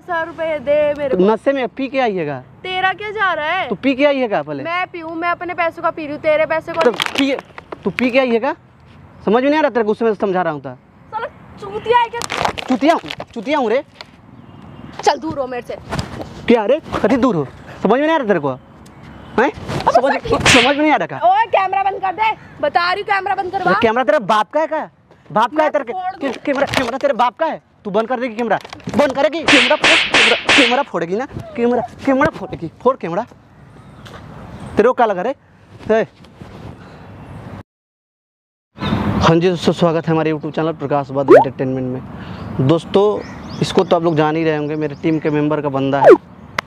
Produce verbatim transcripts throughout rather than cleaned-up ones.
सौ रुपए दे मेरे तो नशे में पी के आइएगा। तेरा क्या जा रहा है? तू पी के आइएगा पहले। मैं पीऊँ? मैं अपने पैसों का पी रही हूँ, तेरे पैसे को तो पी तू पी के आइएगा। समझ में नहीं आ रहा तेरे को? उसमें समझा रहा हूँ। साला चूतिया है क्या? चुतिया चुतिया हूँ रे। चल दूर हो मेरे से। क्या रे? कति दूर हो? समझ में नहीं आ रहा तेरे को? हैं? समझ समझ में नहीं आ रहा? ओए कैमरा बंद कर दे, बता रही हूँ कैमरा बंद करवा। कैमरा तेरे बाप का है क्या? बाप का है तेरे? कैमरा कैमरा तेरे बाप का है? तू बंद कर देगी कैमरा? बंद करेगी कैमरा? कैमरा कैमरा फोड़ेगी ना? कैमरा कैमरा फोड़ेगी। फोड़ कैमरा। तेरे को क्या लगा रे? हाँ जी दोस्तों, स्वागत है हमारे यूट्यूब चैनल प्रकाश बाद एंटरटेनमेंट में। दोस्तों इसको तो आप लोग जान ही रहे होंगे, मेरे टीम के मेंबर का बंदा है।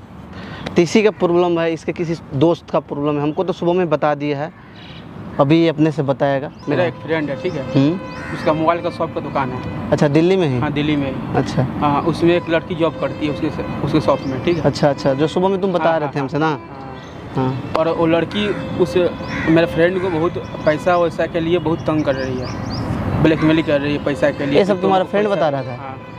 तो इसी का प्रॉब्लम है, इसके किसी दोस्त का प्रॉब्लम है। हमको तो सुबह में बता दिया है, अभी अपने से बताएगा। मेरा एक फ्रेंड है, ठीक है, उसका मोबाइल का शॉप का दुकान है। अच्छा, दिल्ली में ही? हाँ दिल्ली में ही। अच्छा हाँ, उसमें एक लड़की जॉब करती है उसके उसके शॉप में, ठीक है। अच्छा अच्छा, जो सुबह में तुम बता रहे थे हमसे ना। हाँ, और वो लड़की उस मेरे फ्रेंड को बहुत पैसा वैसा के लिए बहुत तंग कर रही है, ब्लैकमेल कर रही है पैसा के लिए। ये सब तुम्हारा फ्रेंड बता रहा था?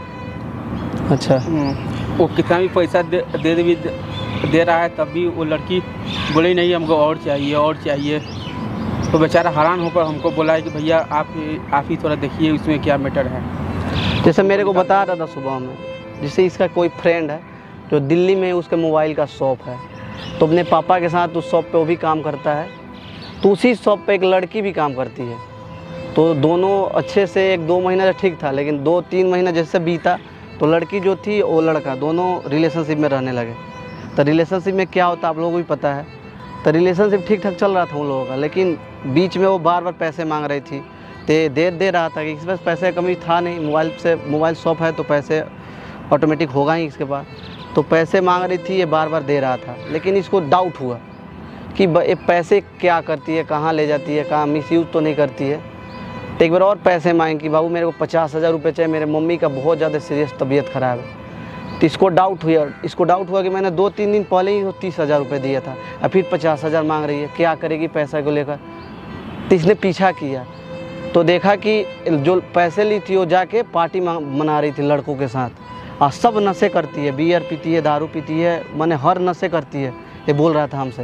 हाँ। अच्छा। वो कितना भी पैसा दे दे भी दे रहा है, तब भी वो लड़की बोले नहीं हमको और चाहिए और चाहिए। तो बेचारा हैरान होकर हमको बोला है कि भैया आप आप ही थोड़ा देखिए उसमें क्या मैटर है। जैसे मेरे को बता रहा था सुबह में, जैसे इसका कोई फ्रेंड है जो दिल्ली में उसके मोबाइल का शॉप है, तो अपने पापा के साथ उस शॉप पे वो भी काम करता है। तो उसी शॉप पे एक लड़की भी काम करती है। तो दोनों अच्छे से एक दो महीना ठीक था, लेकिन दो तीन महीना जैसे बीता तो लड़की जो थी वो लड़का दोनों रिलेशनशिप में रहने लगे। तो रिलेशनशिप में क्या होता है आप लोगों को भी पता है। तो रिलेशनशिप ठीक ठाक चल रहा था उन लोगों का, लेकिन बीच में वो बार बार पैसे मांग रही थी। तो दे दे रहा था कि इसके पास पैसे का कमी था नहीं, मोबाइल से मोबाइल शॉप है तो पैसे ऑटोमेटिक होगा ही इसके पास। तो पैसे मांग रही थी, ये बार बार दे रहा था। लेकिन इसको डाउट हुआ कि ये पैसे क्या करती है, कहाँ ले जाती है, कहाँ मिसयूज़ तो नहीं करती है। तो एक बार और पैसे मांगे कि बाबू मेरे को पचास हज़ार रुपये चाहिए, मेरे मम्मी का बहुत ज़्यादा सीरियस तबीयत ख़राब है। तो इसको डाउट हुआ इसको डाउट हुआ कि मैंने दो तीन दिन पहले ही तीस हज़ार रुपये दिया था, और फिर पचास हज़ार मांग रही है, क्या करेगी पैसा को लेकर। तो इसने पीछा किया तो देखा कि जो पैसे ली थी वो जाके पार्टी मना रही थी लड़कों के साथ, और सब नशे करती है, बियर पीती है, दारू पीती है, मैंने हर नशे करती है, ये बोल रहा था हमसे।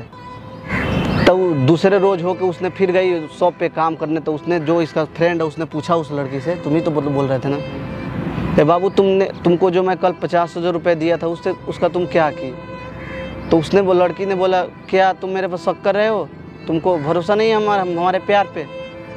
तो दूसरे रोज़ हो के उसने फिर गई शॉप पे काम करने। तो उसने जो इसका फ्रेंड है उसने पूछा उस लड़की से, तुम ही तो बोल रहे थे ना, ए बाबू तुमने तुमको जो मैं कल पचास हज़ार रुपये दिया था उससे उसका तुम क्या की। तो उसने वो लड़की ने बोला, क्या तुम मेरे पर शक कर रहे हो, तुमको भरोसा नहीं है हमारा हमारे प्यार पे।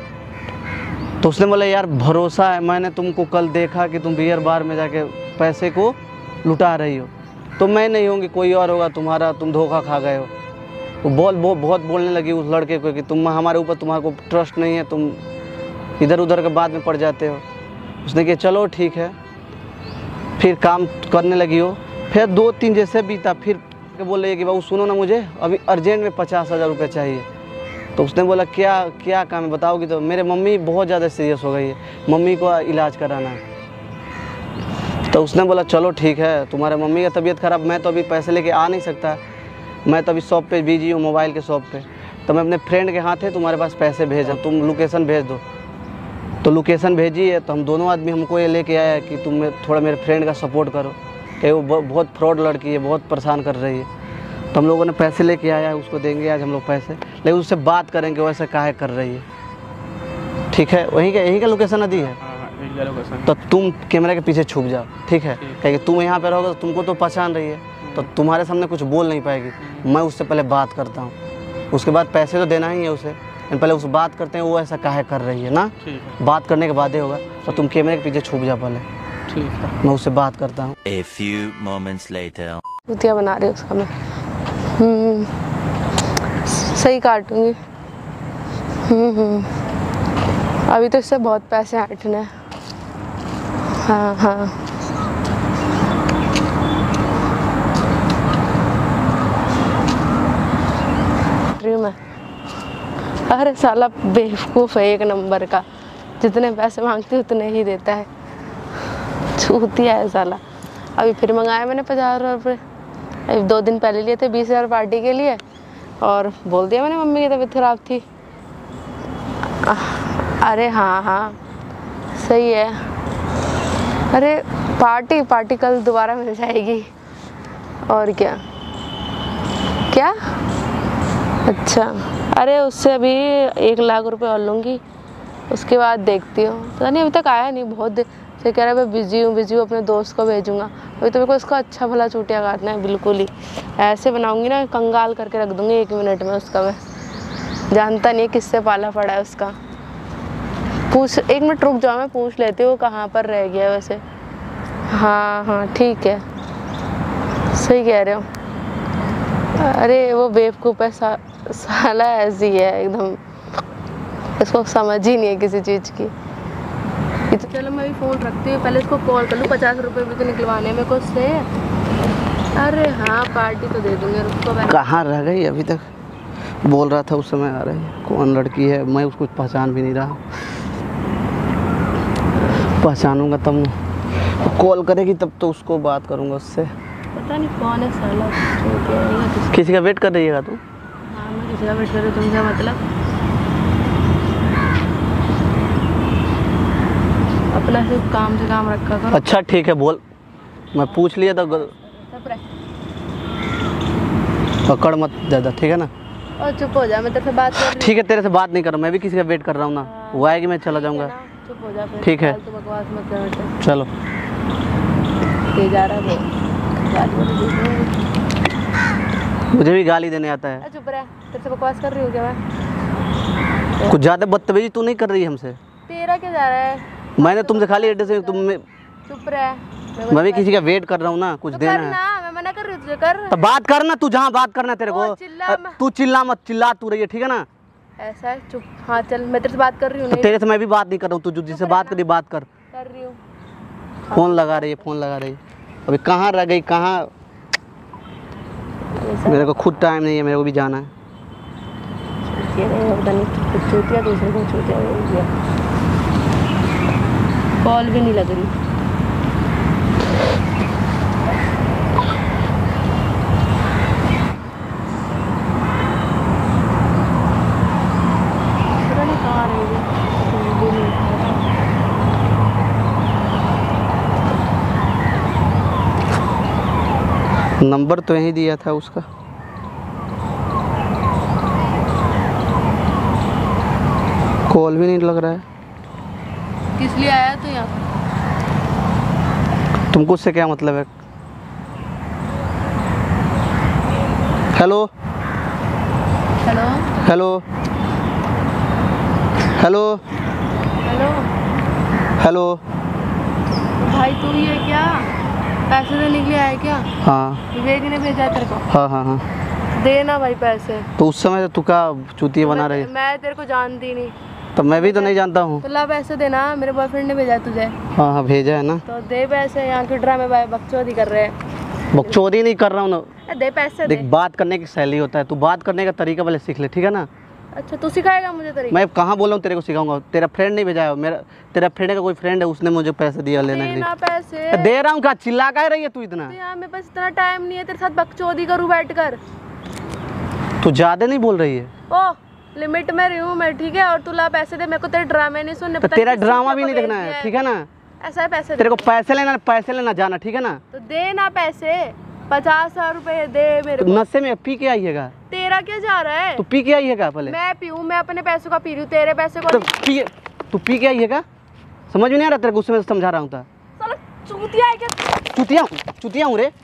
तो उसने बोला यार भरोसा है, मैंने तुमको कल देखा कि तुम बियर बार में जाके पैसे को लुटा रही हो, तो मैं नहीं होंगी कोई और होगा तुम्हारा, तुम धोखा खा गए हो। वो बोल वो बहुत बोलने लगी उस लड़के को कि तुम हमारे ऊपर तुम्हारे को ट्रस्ट नहीं है, तुम इधर उधर के बाद में पड़ जाते हो। उसने कहा चलो ठीक है, फिर काम करने लगी हो। फिर दो तीन जैसे बीता, फिर बोले कि बाबू सुनो ना, मुझे अभी अर्जेंट में पचास हज़ार रुपये चाहिए। तो उसने बोला क्या क्या काम है बताओगी। तो मेरे मम्मी बहुत ज़्यादा सीरियस हो गई है, मम्मी को इलाज कराना है। तो उसने बोला चलो ठीक है, तुम्हारे मम्मी का तबीयत ख़राब, मैं तो अभी पैसे लेके आ नहीं सकता, मैं तो अभी शॉप पे बिजी हूँ, मोबाइल के शॉप पे। तो मैं अपने फ्रेंड के हाथ है तुम्हारे पास पैसे भेजा, तुम लोकेशन भेज दो। तो लोकेशन भेजी है, तो हम दोनों आदमी हमको ये लेके आया कि तुम थोड़ा मेरे फ्रेंड का सपोर्ट करो, कि वो बहुत फ्रॉड लड़की है, बहुत परेशान कर रही है। तो हम लोगों ने पैसे लेके आया है, उसको देंगे आज हम लोग पैसे, लेकिन उससे बात करेंगे वैसे काहे कर रही है। ठीक है, वहीं का यहीं का लोकेशन दी है। तो तुम कैमरे के पीछे छुप जाओ, ठीक है, क्योंकि तुम यहाँ पे रहोगे तो तुमको तो पहचान रही है, तो तुम्हारे सामने कुछ बोल नहीं पाएगी। मैं उससे पहले बात करता हूँ, उसके बाद पैसे तो देना ही है उसे, पहले उसे बात करते हैं वो ऐसा काहे कर रही है ना। बात करने के बाद ही होगा। तो तुम कैमरे के पीछे छुप जा पहले, ठीक है, मैं उससे बात करता हूँ। A few moments later. कुतिया बना रही उसका मैं हम्म सही काटूंगी। हम्म हम्म अभी तो इससे बहुत पैसे हटने हैं। हाँ हाँ मैं अरे साला बेवकूफ़ है एक नंबर का, जितने पैसे मांगती उतने ही देता है, छूतिया है साला। अभी फिर मंगाया मैंने पचास हज़ार रुपये, अभी दो दिन पहले लिए थे बीस हज़ार पार्टी के लिए, और बोल दिया मैंने मम्मी की तबीयत ख़राब थी। अरे हाँ हाँ सही है। अरे पार्टी पार्टी कल दोबारा मिल जाएगी। और क्या क्या अच्छा, अरे उससे अभी एक लाख रुपए और लूँगी, उसके बाद देखती हूँ। पता नहीं अभी तक आया नहीं, बहुत देर से कह रहा है मैं बिजी हूँ बिजी हूँ, अपने दोस्त को भेजूँगा। अभी तो मेरे को इसका अच्छा भला चूटिया काटना है, बिल्कुल ही ऐसे बनाऊँगी ना, कंगाल करके रख दूँगी एक मिनट में उसका। मैं जानता नहीं किससे पाला पड़ा है उसका। पूछ, एक मिनट रुक जाओ, मैं पूछ लेती हूँ कहाँ पर रह गया वैसे। हाँ हाँ ठीक है, सही कह रहे हो। अरे वो बेवकूफ़ है सा, साला ऐसी है एकदम, इसको समझ ही नहीं है किसी चीज़ की। तो चलो मैं भी फ़ोन रखती हूँ, पहले इसको कॉल कर लूँ, पचास रुपये भी तो निकलवाने मेरे को उससे। अरे हाँ पार्टी तो दे दूँगी, उसको। कहाँ रह गई अभी तक? बोल रहा था उस समय आ रही है। कौन लड़की है, मैं उसको पहचान भी नहीं रहा। पहचानूंगा तब कॉल करेगी, तब तो उसको बात करूंगा उससे। पता नहीं कौन है साला, किसी का वेट कर रही तू? हाँ मैं किसी का वेट कर रही हूँ, तुम क्या मतलब? अपना सिर्फ काम से काम रखा करो। अच्छा ठीक है बोल, मैं पूछ लिया था। पकड़ मत ज़्यादा, ठीक है ना? और चुप हो जा, मैं तेरे से बात कर रही हूँ। ठीक है, तेरे से बात नहीं कर रहा, मैं भी किसी का वेट कर रहा हूँ ना। वो आएगी मैं चला जाऊँगा। चुप हो जा फिर। ठीक है तो बकवास मत कर। चलो। ये जा रहा है मुझे भी गाली देने आता है। चुप रह, तेरे से बकवास कर रही हूँ क्या मैं? कुछ ज़्यादा बदतमीजी तू नहीं कर रही है हमसे। तेरा क्या जा रहा है? मैंने तुमसे खाली एड्रेस, तुम में चुप रह, मैं भी किसी का वेट कर रहा हूँ ना, कुछ तो देना करना, है। मैं मना कर रही हूँ तुझे, कर। तो बात करना, तू जहाँ बात करना तेरे को। चिल्ला मत। तू चिल्ला मत, चिल्ला तू रही है, ठीक है ना? ऐसा है, चुप। हाँ चल, मैं तेरे से बात कर रही हूँ। तो तेरे से मैं भी बात नहीं कर रहा हूँ, तू जिससे बात करी बात कर। कर रही हूँ। फोन लगा रही है, फोन लगा रही है। अभी कहाँ रह गई, कहाँ? मेरे को खुद टाइम नहीं है, मेरे को भी जाना है। दूसरे को कॉल भी नहीं लग रही। पता नहीं कहाँ रह गई। नंबर तो यहीं दिया था उसका। कॉल भी नहीं लग रहा है। किस लिए आया तू यहाँ? तुमको उससे क्या मतलब है? Hello hello hello hello hello hello. भाई तू ये क्या पैसे देने के लिए आया क्या? हाँ विवेक ने भेजा तेरे को? हाँ हाँ हाँ। देना भाई पैसे। तो उस समय तू क्या चूतिया बना रही? मैं तेरे को जानती नहीं। तो मैं भी तो नहीं जानता हूँ। तो ला पैसे देना, मेरे बॉयफ्रेंड ने भेजा तुझे। हाँ हाँ भेजा है ना। तो दे पैसे, यहाँ के ड्रामे भाई बकचोदी कर रहे हैं। बकचोदी नहीं कर रहा हूँ ना। दे पैसे देख, दे। बात करने की शैली होता है, तू बात करने का तरीका पहले सीख ले, ठीक है ना? अच्छा तू सिखाएगा मुझे तरीका? मैं कहाँ बोला हूँ तेरे को सिखाऊंगा? तेरा फ्रेंड नहीं भेजा है, मेरा तेरा फ्रेंड का कोई फ्रेंड है, उसने मुझे पैसे दिया लेने के देना लिए। पैसे दे रहा हूँ, क्या चिल्ला का रही है तू इतना? तो यार मेरे पास इतना टाइम नहीं है तेरे साथ बकचोदी करूँ बैठ कर। तू ज्यादा नहीं बोल रही है। ओ लिमिट में रही हूँ मैं, ठीक है? और तू ला पैसे दे, मेरे को तेरे ड्रामे नहीं सुनने। तो तेरा ड्रामा भी नहीं देखना है, ठीक है ना? ऐसा है, पैसे तेरे को पैसे लेना पैसे लेना जाना, ठीक है ना? तो दे ना पैसे, पचास हजार रुपए दे मेरे तो को। नशे में पी के आइएगा। तेरा क्या जा रहा है? तू पी के आइएगा पहले। मैं पीऊँ? मैं अपने पैसों का पी रही हूँ, तेरे पैसे को तो नहीं। पी तू पी के आइएगा। समझ में नहीं आ रहा तेरे को? उसमें मैं समझा रहा हूँ था। साला चूतिया है क्या? चुतिया चुतिया हूँ रे।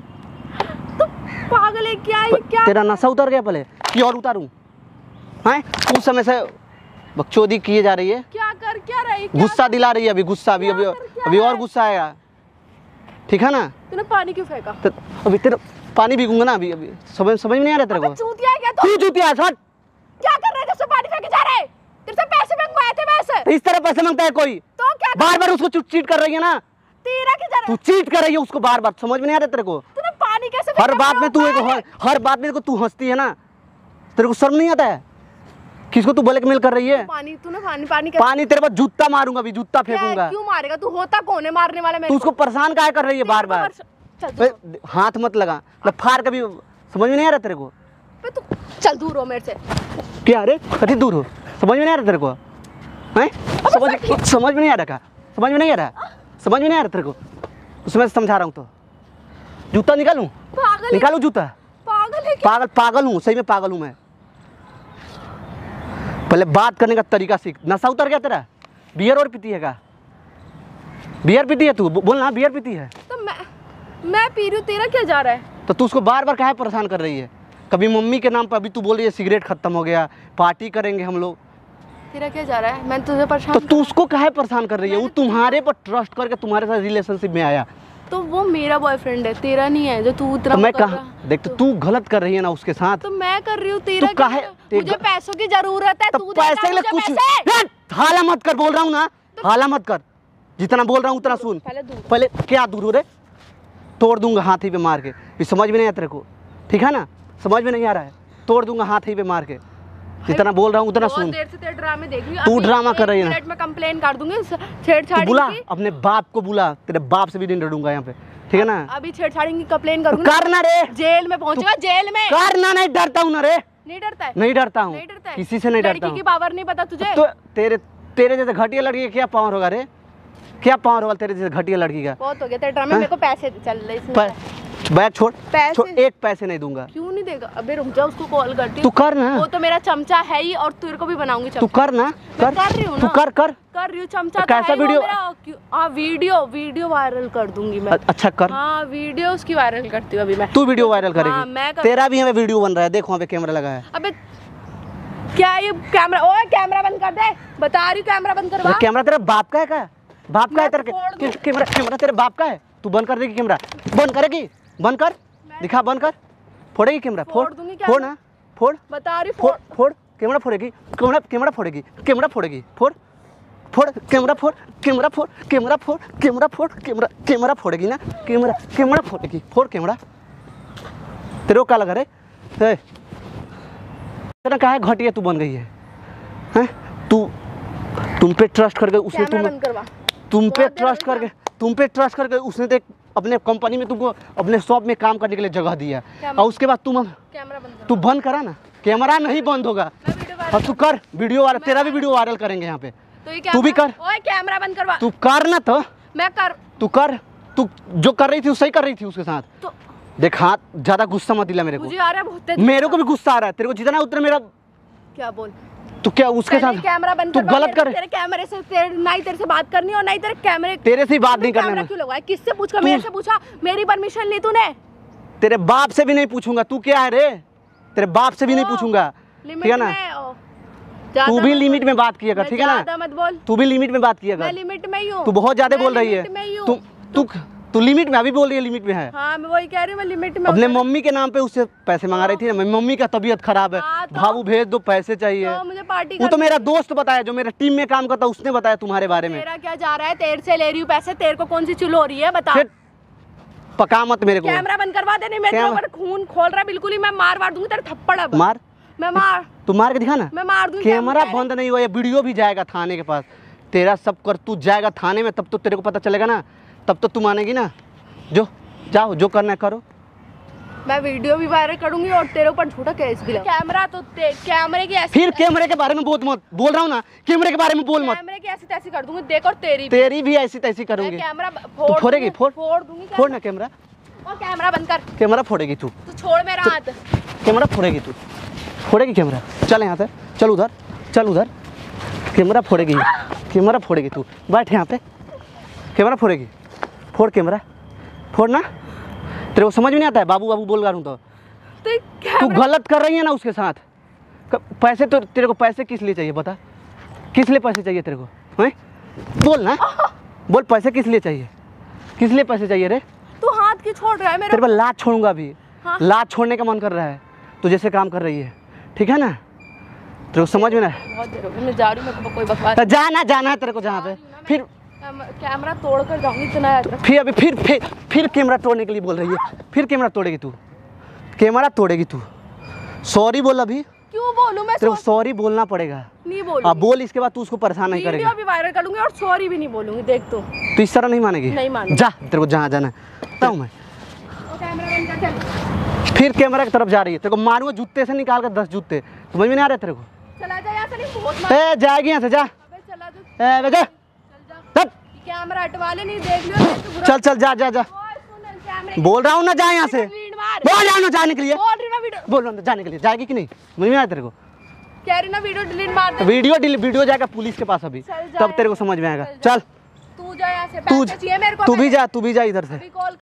तू पागल है क्या? ये क्या? तेरा नशा उतर गया पहले कि और उतारूं? हैं? उस समय से बकचोदी किए जा रही है। क्या कर क्या रही? गुस्सा दिला रही है अभी, गुस्सा अभी अभी अभी और गुस्सा आएगा, ठीक है ना? तूने पानी क्यों फेंका? तो अभी तेरा पानी पीऊंगा ना अभी अभी। समझ समझ में नहीं आ रहा तेरे को? चूतिया है क्या तू? तू चुतिया है, सच। क्या कर रहे थे? उससे पानी फेंके जा रहे हैं? तेरे से पैसे मंगवाए थे वैसे? तो इस तरह पैसे मांगता है कोई? तो क्या बार बार उसको चीट कर रही है ना? तेरा क्या जा रहा तू है? चीट कर रही है उसको बार बार। समझ में नहीं आ रहा तेरे को? तूने पानी कैसे हर फेंका? बात में तू एक हर, हर बात में तू हंसती है ना? तेरे को शर्म नहीं आता है? किसको तू ब्लैकमेल कर रही है? पानी तूने पानी पानी कैसे? पानी तेरे पास जूता मारूंगा अभी, जूता क्या है? फेंकूंगा। क्यों मारेगा? तू होता कौन है मारने वाला? मेरे तू उसको परेशान काहे कर रही है बार बार? चल तू, ए, हाथ मत लगा, मैं फाड़ कभी। समझ में नहीं आ रहा तेरे को? बे तू चल दूर हो मेरे से। क्या रे? कति दूर हो? समझ में नहीं आ रहा तेरे को? हैं? समझ समझ में नहीं आ रहा? क्या समझ में नहीं आ रहा? समझ में नहीं आ रहा तेरे को? उसमें से समझा रहा हूँ तो जूता निकालूं पागल है, निकालूं जूता पागल है क्या? पागल पागल हूँ सही में पागल हूँ मैं। पहले बात करने का तरीका सीख। नशा उतर गया तेरा? बियर और पीती है का? बियर पीती है तू? बो- बोल ना बियर पीती है तो मैं मैं पी रही हूँ, तेरा क्या जा रहा है? तो तू उसको बार बार काहे परेशान कर रही है? कभी मम्मी के नाम पर, अभी तू बोल रही है सिगरेट खत्म हो गया, पार्टी करेंगे हम लोग, तेरा क्या जा रहा है? मैं तुझे परेशान तो तू उसको काहे परेशान कर रही है? वो तुम्हारे पर ट्रस्ट करके तुम्हारे साथ रिलेशनशिप में आया, तो वो मेरा बॉयफ्रेंड है, तेरा नहीं है जो तू उतना तो मैं वो कर कहा रहा। देख, तो तू गलत कर रही है ना उसके साथ। तो मैं कर रही हूँ, तेरा तू क्या काहे- है? ते- मुझे पैसों की जरूरत है, तो तू देगा पैसे के लिए मुझे कुछ पैसे? यार, हाला मत कर, बोल रहा हूँ ना, हाला मत कर, जितना बोल रहा हूँ उतना सुन। पहले दूर। पहले क्या दूर हो रे? तोड़ दूंगा हाथी पे मार के। भी समझ में नहीं आता तेरे को, ठीक है ना? समझ में नहीं आ रहा है, तोड़ दूंगा हाथी पे मार के। जितना बोल रहा हूँ उतना बहुत सुन। देर से तेरे ड्रामे देख रही हूँ। तू अभी ड्रामा एक कर रही है ना। मिनट में कंप्लेन कर दूंगी इस तू छेड़छाड़ी बुला की। अपने बाप को, बुला, तेरे बाप से भी नहीं डरूंगा यहाँ पे, ठीक है ना? अभी छेड़छाड़ी की कंप्लेन तो करूंगी कर ना रे, जेल में पहुंचेगा, जेल में। कर ना, नहीं डरता हूँ ना रे, नहीं डरता है? नहीं डरता हूँ, नहीं डरता है? किसी से नहीं डरता लड़की हूँ। की पावर नहीं पता तुझे? तो तेरे तेरे जैसे घटिया लड़की का क्या पावर होगा रे? क्या पावर होगा तेरे जैसे घटिया लड़की का? बहुत हो गया तेरे ड्रामे। हाँ? मेरे को पैसे चल रहे इसमें। प- बैग छोड़, पैसे? छोड़, एक पैसे नहीं दूंगा। क्यों नहीं देगा? अबे रुक जा, उसको कॉल करती तू हूँ। कर ना, वो तो मेरा चमचा है ही, और तेरे को भी बनाऊंगी तू चमचा। कर ना, कर, कर रही हूँ तू ना। कर कर कर रही हूँ, चमचा तो तो कैसा है ही वो वीडियो? मेरा। क्यों- हाँ वीडियो वीडियो वायरल कर दूंगी मैं। अ- अच्छा कर, हाँ वीडियो उसकी वायरल करती हूँ अभी मैं। तू वीडियो वायरल हाँ, करेगी। मैं कर- तेरा भी हमें वीडियो बन रहा है, देखो वहाँ पे कैमरा लगा है। अबे क्या ये कैमरा? ओए कैमरा बंद कर दे, बता रही हूँ कैमरा बंद करवा। अरे कैमरा तेरा बाप का है क्या? बाप का है मैं तेरे? फोड़ दूँ। के- कैमरा कैमरा तेरे बाप का है? तू बंद कर देगी कैमरा? बंद करेगी? बंद कर, दिखा, बंद कर। फोड़ेगी कैमरा? फोड़ फोड़, दूंगी कैमरा। फोड़ ना, फोड़, बता रही फोड़, फोड़। फोड़, कैमरा फोड़ेगी, कैमरा कैमरा फोड़ेगी, कैमरा फोड़ेगी, फोड़, फोड़, कैमरा फोड़, कैमरा फोड़, कैमरा फोड़, कैमरा फोड़, कैमरा कैमरा फोड़ेगी ना, कैमरा कैमरा फोड़ेगी, फोड़ कैमरा। तेरे को क्या लगा रे? ए, तेरा क्या है घटिया तू बन गई है, हैं? तू तुम पे ट्रस्ट करके उसने कैमरा तुम बंद करवा। तुम पे बहुत देर ट्रस्ट हो गई करके तुम पे ट्रस्ट करके उसने तो एक अपने कंपनी में तुमको अपने शॉप में काम करने के लिए जगह दिया, कैमरा- और उसके बाद तुम कैमरा बंद कर। तू बंद करा ना, कैमरा नहीं बंद होगा। मैं वीडियो और वायरल तू कर वीडियो वायरल, तेरा भी वीडियो वायरल करेंगे यहाँ पे। तो ये क्या? तू भी कर। ओए कैमरा बंद करवा। तू कर ना, तो मैं कर तू कर, तू जो कर रही थी वो सही कर रही थी उसके साथ। तो देख हाथ, ज्यादा गुस्सा मत दिला मेरे को, मुझे आ रहा है बहुत तेज। मेरे को भी गुस्सा आ रहा है, तेरे को जितना उतना मेरा। क्या बोल? तू क्या उसके पहले साथ कैमरा बंद तू करवा, गलत तेरे- कर, तेरे कैमरे से तेरे, ना ही तेरे से बात करनी और ना ही तेरे कैमरे। तेरे से ही बात नहीं तूने करने कैमरा में। क्यों लगवाया? किससे पूछ कर? तू- मेरे से पूछा? मेरी परमिशन ली तूने? तेरे बाप से भी नहीं पूछूंगा, तू क्या है रे? तेरे बाप से भी नहीं ओ, पूछूंगा, लिमिट ठीक है ना? में, ओ, तू ज्यादा भी मत लिमिट बोल। में बात किया कर, मैं ठीक है ना? ज्यादा मत बोल। तू भी लिमिट में बात किया मैं कर। लिमिट में ही हूँ। तू बहुत ज्यादा मैं बोल रही है। लिमिट में ही हूँ। तू तू तू लिमिट में, अभी बोल रही है लिमिट में है। हाँ मैं वही कह रही हूँ, मैं लिमिट में अपने हूँ। मम्मी के नाम पे उससे पैसे मंगा रही थी ना, मम्मी का तबीयत खराब है, हाँ, तो- भावू भेज दो, पैसे चाहिए। तो मुझे पार्टी वो तो करनी- मेरा दोस्त बताया, जो मेरा टीम में काम करता, उसने बताया तुम्हारे बारे में। तेरा क्या जा रहा है? तेरे से ले रही हूँ पैसे, तेरे को कौन सी चुल हो रही है बता। फिर पका मत मेरे को। कैमरा बंद करवा दे, नहीं मेरे कैमरा- ऊपर खून खोल रहा है बिल्कुल ही। मैं मार मार दूंगी तेरे थप्पड़ अब। मार, मैं मार तू मार के दिखा ना। मैं मार दूंगी। कैमरा बंद नहीं हुआ, ये वीडियो भी जाएगा थाने के पास। तेरा सब कर, तू जाएगा थाने में, तब तो तेरे को पता चलेगा ना, तब तो तू मानेगी ना। जो जाओ, जो करना है करो। मैं वीडियो भी वायरल करूंगी और तेरे ऊपर झूठा केस भी लगा। कैमरा तो ते, कैमरे की ऐसी फिर कैमरे के बारे में बोल मत, बोल रहा हूँ ना, कैमरे के बारे में बोल मत। कैमरे की ऐसी तैसी कर दूंगी, देख, और तेरी भी। तेरी भी ऐसी तैसी मैं करूंगी। कैमरा तू फोड़ फोड़ेगी? दूंगी, फोड़ फोड़ दूंगी फोड़ ना कैमरा, और कैमरा बंद कर। कैमरा फोड़ेगी तू, तू छोड़ मेरा हाथ। कैमरा फोड़ेगी तू, फोड़ेगी कैमरा। चल यहाँ से, चल उधर, चल उधर, कैमरा फोड़ेगी, कैमरा फोड़ेगी तू। बैठ यहाँ पे, कैमरा फोड़ेगी, फोड़ कैमरा, फोड़ ना। तेरे को समझ में नहीं आता है? बाबू बाबू बोल रहा हूँ तो तो तू कैमरा गलत कर रही है ना उसके साथ। क- पैसे तो तेरे को पैसे किस लिए चाहिए बता? किस लिए पैसे चाहिए तेरे को? हैं? बोल ना, बोल, पैसे किस लिए चाहिए? किस लिए पैसे चाहिए रे? तू हाथ क्यों छोड़ रहा है मेरा? तेरे पर लात छोड़ूंगा अभी। हाँ। लात छोड़ने का मन कर रहा है, तू जैसे काम कर रही है, ठीक है ना? तेरे को समझ में ना? बहुत देर हो गई, मैं जा रही हूँ, मेरे को कोई बकवास। तो जाना जाना है तेरे को जहाँ पे, फिर कैम- कैमरा तोड़ कर जाऊंगी इतना याद रख। फिर अभी फिर फिर फिर कैमरा तोड़ने के लिए बोल रही है। फिर कैमरा तोड़ेगी तू, कैमरा तोड़ेगी तू। सॉरी बोल अभी, क्यों बोलूं मैं? तेरे को सॉरी बोलना पड़ेगा। नहीं अब बोलूंगी। बोल, इसके बाद तू उसको परेशान नहीं करेगी। वीडियो भी वायरल करूंगी और सॉरी भी नहीं बोलूंगी, देख तू। तू इस तरह नहीं मानेगी? नहीं मानूंगी। जा, तेरे को जहाँ जाना है बताऊँ मैं। वो कैमरा बंद कर, चल। फिर कैमरा की तरफ जा रही है, तेरे को मारूंगा जूते से निकाल कर दस जूते। समझ में नहीं आ रहा तेरे को? चला जा यहाँ से, नहीं बहुत मार। ए जाएगी यहाँ से, जा। अबे चला जा, ए बेटा, चल जा। हट। कैमरा हटवा ले, नहीं देख लियो नहीं तो बुरा- चल चल जा जा जा, और सुन, कैमरे बोल रहा हूँ ना जा यहाँ से, वीड मार। बोल रहा हूँ ना जाने के लिए, बोल रही ना वीडियो, बोल रहा हूँ जाने के लिए, जाएगी कि नहीं समझ में आया तेरे को? कह रही ना वीडियो डिलीट मार दे। वीडियो डिली वीडियो जाएगा पुलिस के पास अभी, चल जा तब तेरे को समझ में आएगा। चल जा। चल तू जा यहाँ से, तू पैसे चाहिए मेरे को, तू भी मेरे- जा तू भी जा इधर से। अभी कॉल